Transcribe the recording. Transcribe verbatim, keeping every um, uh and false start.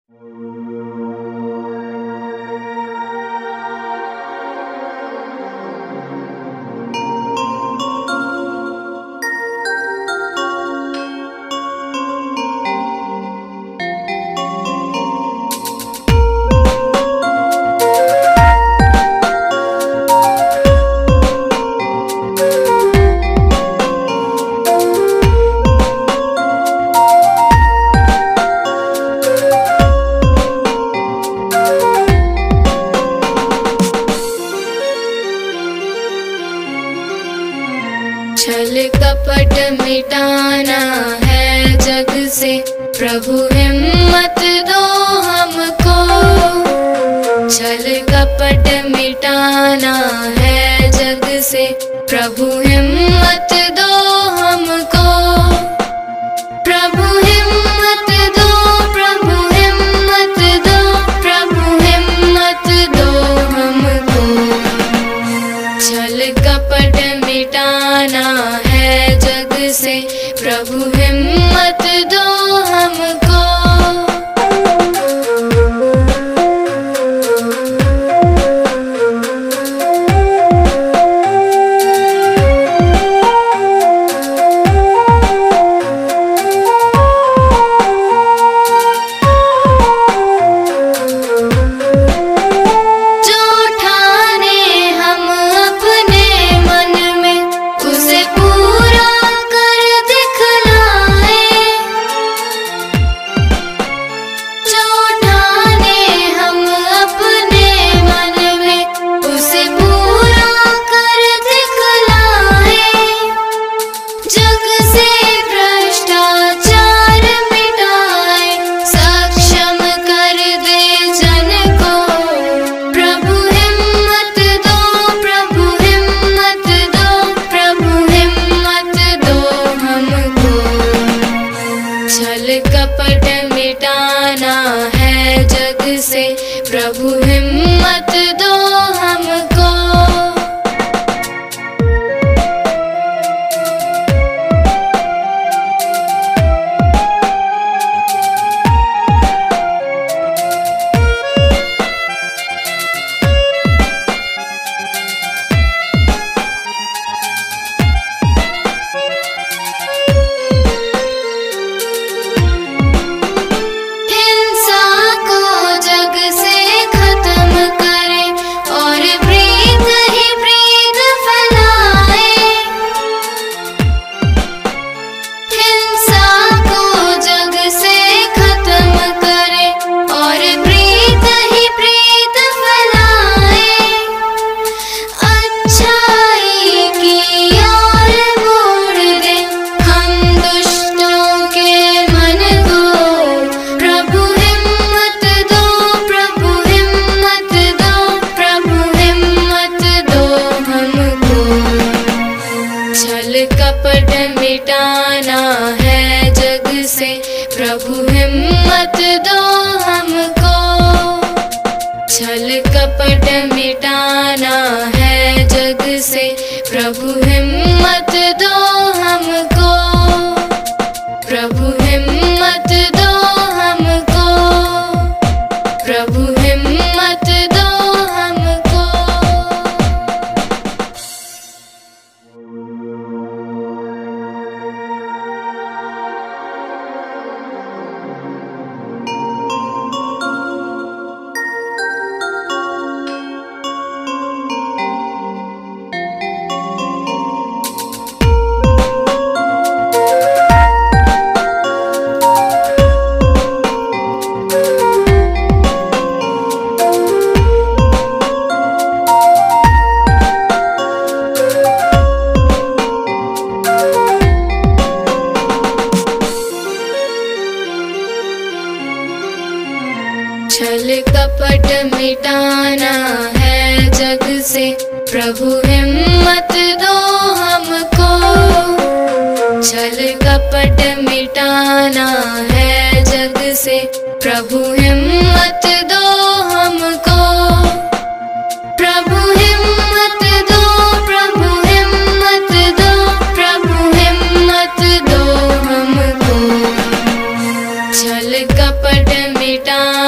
छल कपट मिटाना है जग से, प्रभु हिम्मत दो हमको। छल कपट मिटाना है जग से, प्रभु हिम्मत दो हमको। प्रभु हिम्मत दो, प्रभु हिम्मत दो, प्रभु हिम्मत दो हमको। छल कपट मिटाना है जग से, प्रभु हिम्मत दो हमको। कपट मिटाना है जग से, प्रभु हिम्मत दो हमको। कपट मिटाना है जग से, प्रभु हिम्मत दो हमको। छल कपट मिटाना है जग से, प्रभु हिम्मत दो हमको। प्रभु हिम्मत दो हमको, प्रभु हिम्मत दो हमको। छल कपट मिटाना है जग से, प्रभु हिम्मत दो हमको। छल कपट मिटाना है जग से, प्रभु हिम्मत दो हमको। प्रभु हिम्मत दो, प्रभु हिम्मत दो, प्रभु हिम्मत दो हमको। छल कपट मिटाना